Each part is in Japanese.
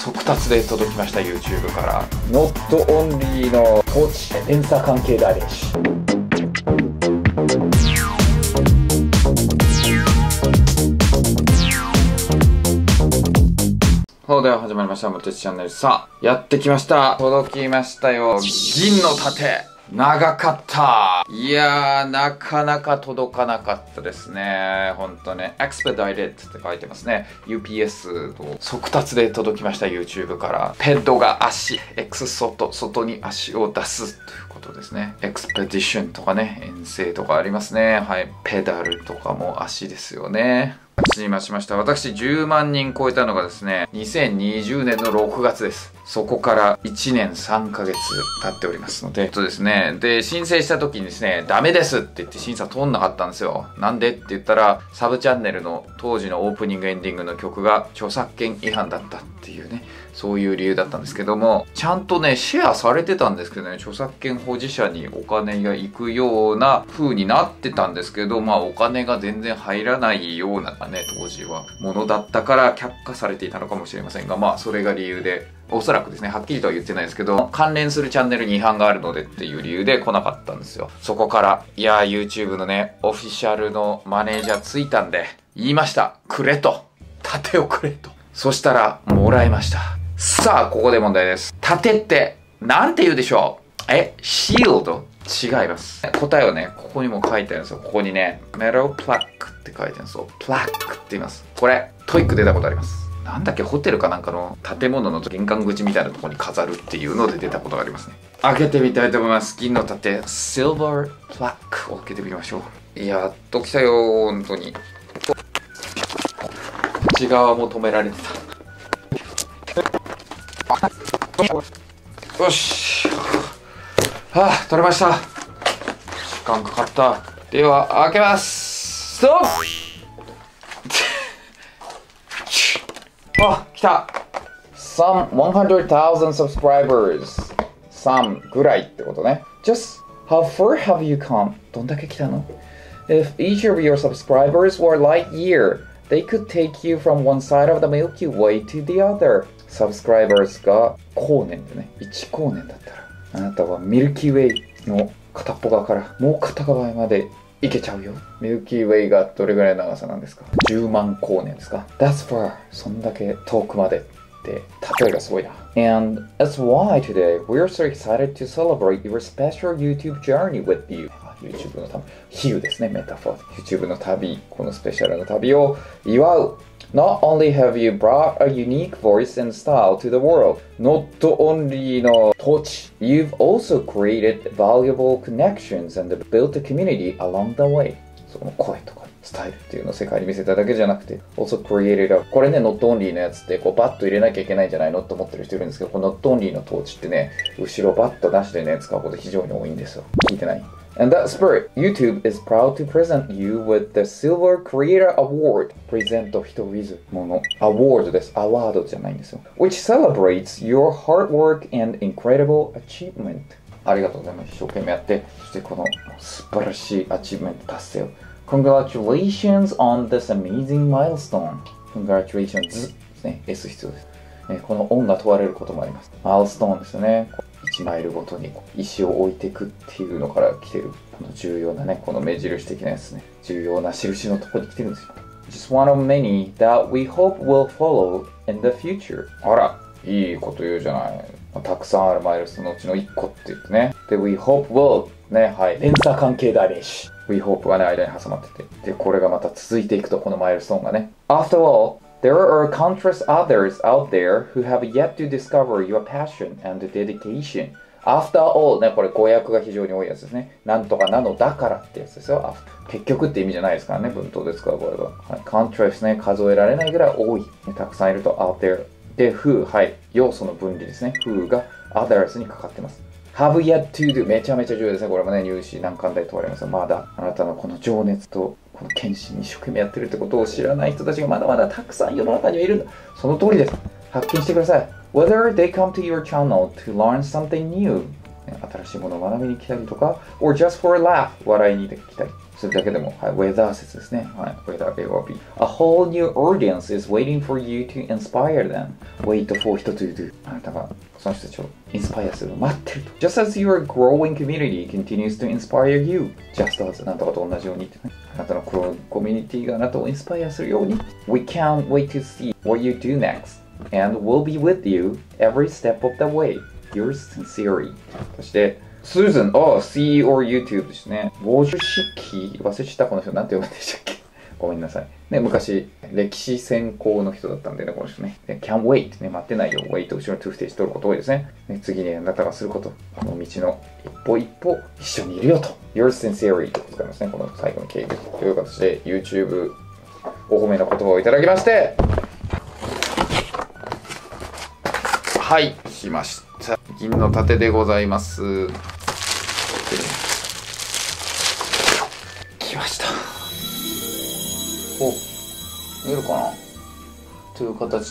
速達で届きました。 YouTube から。 Not Only の統治連鎖関係代弁士。 では始まりました。もてちチャンネル。さあ、やってきました。届きましたよ。銀の盾。長かった。いやー、なかなか届かなかったですね。ほんとね。expedited って書いてますね。UPS と速達で届きました。YouTube から。ペッドが足。外に足を出すということですね。エクスペディションとかね。遠征とかありますね。はい。ペダルとかも足ですよね。待ちました。私10万人超えたのがですね、2020年の6月です。そこから1年3ヶ月経っておりますので、ですね。で、申請した時にですね、ダメですって言って審査通んなかったんですよ。なんでって言ったら、サブチャンネルの当時のオープニングエンディングの曲が著作権違反だったっていうね、そういう理由だったんですけども、ちゃんとね、シェアされてたんですけどね、著作権保持者にお金が行くような風になってたんですけど、まあお金が全然入らないようなね、当時はものだったから却下されていたのかもしれませんが、まあそれが理由で、おそらくですね、はっきりとは言ってないですけど、関連するチャンネルに違反があるのでっていう理由で来なかったんですよ。そこから、いやー YouTube のね、オフィシャルのマネージャーついたんで、言いました。くれと。盾をくれと。そしたら、もらいました。さあ、ここで問題です。盾って、なんて言うでしょう？シールド？違います。答えはね、ここにも書いてあるんですよ。ここにね、メタルプラックって書いてあるんですよ。プラックって言います。これ、トイック出たことあります。なんだっけ、ホテルかなんかの建物の玄関口みたいなところに飾るっていうので出たことがありますね。開けてみたいと思います。銀の盾、シルバープラックを開けてみましょう。やっと来たよ、本当に。こっち側も止められてた。よし。はあ、取れました。時間かかった。では、開けます。ストップあ、来た !Some 100,000 subscribers. Some ぐらいってことね。Just how far have you come? どんだけ来たの？ If each of your subscribers were light year, they could take you from one side of the Milky Way to the other. Subscribers が光年でね、1光年だったら、あなたはミルキーウェイの片っぽ側からもう片側までいけちゃうよ。ミルキーウェイがどれぐらいの長さなんですか？ 10 万光年ですか？ That's far. そんだけ遠くまでって例えがすごいな。And that's why today we're so excited to celebrate your special YouTube journey with you. YouTube の旅。比喩ですね、メタファー。YouTube の旅、このスペシャルの旅を祝う。Not only have you brought a unique voice and style to the world, not only の統治 you've also created valuable connections and built a community along the way. その声とかスタイルっていうのを世界に見せただけじゃなくて also created a これね not only のやつってこうバッと入れなきゃいけないんじゃないのって思ってる人いるんですけど、この not only の統治ってね、後ろバッと出してね使うこと非常に多いんですよ。聞いてない？ And that spirit, YouTube is proud to present you with the Silver Creator Award. プレゼント人 with もの。Award です。アワードじゃないんですよ。Which celebrates your hard work and incredible achievement. ありがとうございます。一生懸命やって、そしてこの素晴らしいアチーブメント達成を。Congratulations on this amazing milestone. Congratulations ですね。S 必要です。この音が問われることもあります。マイルストーンですよね。1マイルごとに石を置いていくっていうのから来てる、この重要なね、この目印的なやつね。重要な印のところに来てるんですよ。Just one of many that we hope will follow in the future. あら、いいこと言うじゃない。たくさんあるマイルストーンのうちの1個って言ってね。で、we hope will ね、はい。 連鎖関係代弁士。 We hope がね、間に挟まってて。で、これがまた続いていくと、このマイルストーンがね。After all, there are countless others out there who have yet to discover your passion and dedication. After all ね、これ語訳が非常に多いやつですね。なんとかなのだからってやつですよ。結局って意味じゃないですからね、文頭で使うこれは。はい、countless ね、数えられないぐらい多い。たくさんいると out there。で、who、はい、要素の分離ですね。who が others にかかってます。have yet to do めちゃめちゃ重要ですね。これもね、入試難関大問われますよ。まだあなたのこの情熱とこの献身に一生懸命やってるってことを知らない人たちがまだまだたくさん世の中にはいるんだ。その通りです。発見してください。Whether they come to your channel to learn something new 新しいものを学びに来たりとか or just for a laugh 笑いに来たりそれだけでも、はい、whether 説ですね。はい、whether it will be. A whole new audience is waiting for you to inspire them. Wait for 人 to do. あなたがその人たちをインスパイアするのを待ってると。Just as your growing community continues to inspire you. Just as あなたと同じようにってね。あなたのコミュニティがあなたをインスパイアするように。We can't wait to see what you do next. And we'll be with you every step of the way. Yours sincerely. そして、Susan, CEO YouTube ですね。50式忘れちゃったこの人、なんて呼ぶんでしたっけごめんなさい。ね、昔、歴史専攻の人だったんでね、この人ね。can't wait ね、待ってないよ。wait 後ろの to 不定詞取ること多いですね。次にあなたがすること。この道の一歩一歩一緒にいるよと。Yours sincerely と使いますね。この最後の敬語という形で YouTube お褒めの言葉をいただきまして、はい、来ました。銀の盾でございます。来ました。お、見えるかなという形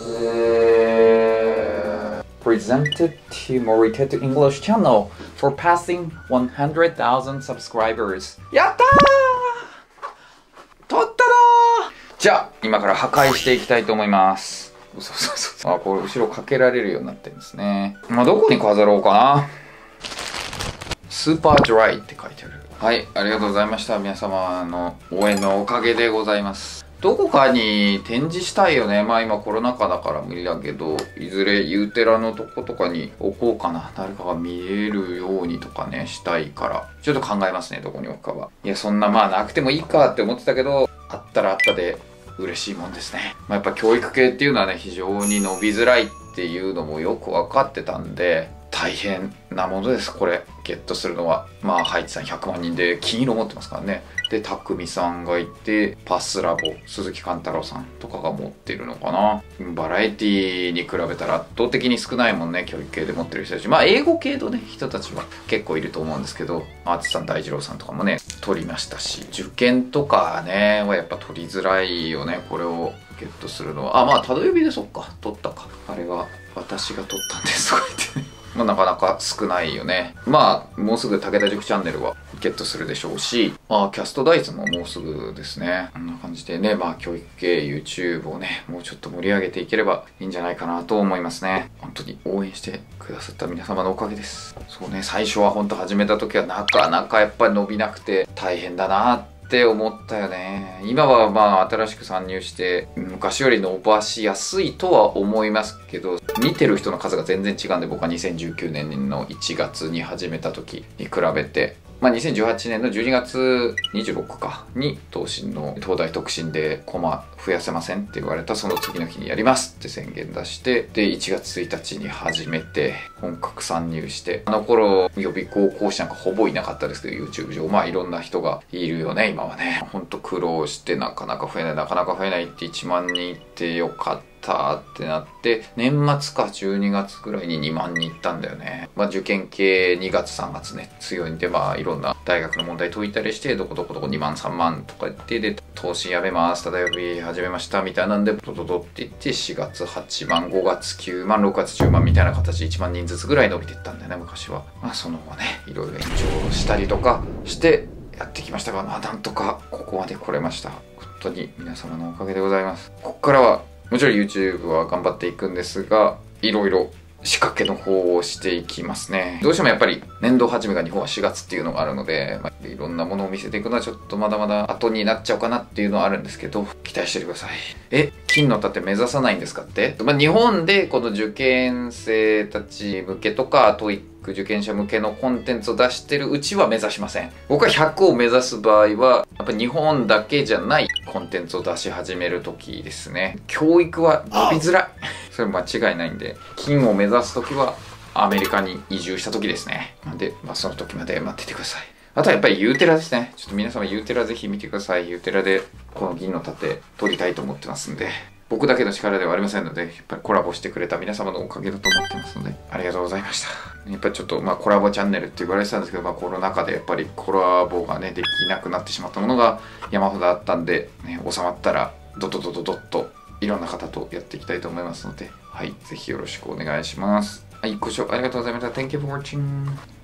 で Presented to Morita to English Channel for passing 100,000 subscribers やったー取ったなーじゃあ、今から破壊していきたいと思います。あ、これ後ろかけられるようになってるんですね。まあ、どこに飾ろうかな。スーパードライって書いてある。はい、ありがとうございました。皆様の応援のおかげでございます。どこかに展示したいよね。まあ今コロナ禍だから無理だけど、いずれユーテラのとことかに置こうかな。誰かが見えるようにとかね、したいから。ちょっと考えますね、どこに置くかは。いや、そんなまあなくてもいいかって思ってたけど、あったらあったで嬉しいもんですね。まあやっぱ教育系っていうのはね、非常に伸びづらいっていうのもよく分かってたんで、大変なものです、これ。ゲットするのは。まあ、ハイチさん100万人で金色持ってますからね。で、たくみさんがいて、パスラボ、鈴木貫太郎さんとかが持ってるのかな。バラエティに比べたら圧倒的に少ないもんね、教育系で持ってる人たち。まあ、英語系のね、人たちは結構いると思うんですけど、アーティスさん、大二郎さんとかもね、取りましたし、受験とかね、はやっぱ取りづらいよね、これをゲットするのは。あ、まあ、たど呼びでそっか、取ったか。あれは私が取ったんですとか言ってね。まあ、なかなか少ないよね。まあ、もうすぐ武田塾チャンネルはゲットするでしょうし、まあ、キャストダイスももうすぐですね。こんな感じでね、まあ、教育系 YouTube をね、もうちょっと盛り上げていければいいんじゃないかなと思いますね。本当に応援してくださった皆様のおかげです。そうね、最初は本当始めた時はなかなかやっぱり伸びなくて大変だなって思ったよね。今はまあ新しく参入して昔より伸ばしやすいとは思いますけど、見てる人の数が全然違うんで、僕は2019年の1月に始めた時に比べて、まあ、2018年の12月26かに東進の東大特進でコマ増やせませんって言われたその次の日にやりますって宣言出して、で1月1日に始めて本格参入して、あの頃予備高校生なんかほぼいなかったですけど YouTube 上まあいろんな人がいるよね今はね。ほんと苦労してなかなか増えないなかなか増えないって1万人いってよかったってなって、年末か12月ぐらいに2万人いったんだよね。まあ受験系2月3月ね強いんで、まあいろんな大学の問題解いたりして、どこどこどこ2万3万とか言って、で投資やめますただ呼び始めましたみたいなんでドドドって言って、4月8万5月9万6月10万みたいな形で1万人ずつぐらい伸びていったんだよね昔は。まあその後ねいろいろ延長したりとかしてやってきましたが、まあなんとかここまで来れました。本当に皆様のおかげでございます。ここからはもちろん YouTube は頑張っていくんですが、いろいろ仕掛けの方をしていきますね。どうしてもやっぱり年度始めが日本は4月っていうのがあるので、まあ、いろんなものを見せていくのはちょっとまだまだ後になっちゃうかなっていうのはあるんですけど、期待しててください。金の盾目指さないんですかって、まあ、日本でこの受験生たち向けとかTOEIC受験者向けのコンテンツを出してるうちは目指しません。僕は100を目指す場合はやっぱ日本だけじゃないコンテンツを出し始める時ですね。教育は伸びづらいそれ間違いないんで、金を目指す時はアメリカに移住した時ですね。なんで、まあ、その時まで待っててください。あとはやっぱりユーテラですね。ちょっと皆様ユーテラぜひ見てください。ユーテラでこの銀の盾取りたいと思ってますんで、僕だけの力ではありませんので、やっぱりコラボしてくれた皆様のおかげだと思ってますので、ありがとうございました。やっぱりちょっとまあコラボチャンネルって言われてたんですけど、まあコロナ禍でやっぱりコラボがねできなくなってしまったものが山ほどあったんで、ね、収まったらドドドドドッといろんな方とやっていきたいと思いますので、はい、ぜひよろしくお願いします。はい、ご視聴ありがとうございました。Thank you for watching.